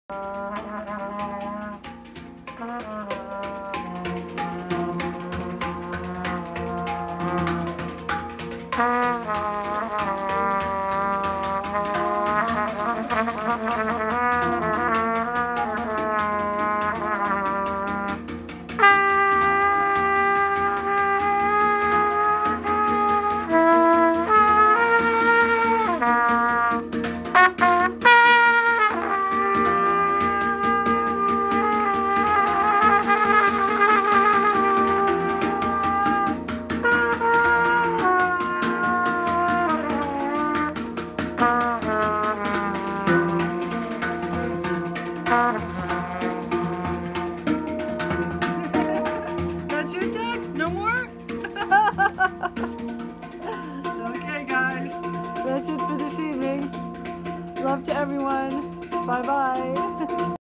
That's it, Doug? No more? Okay, guys. That's it for this evening. Love to everyone. Bye-bye.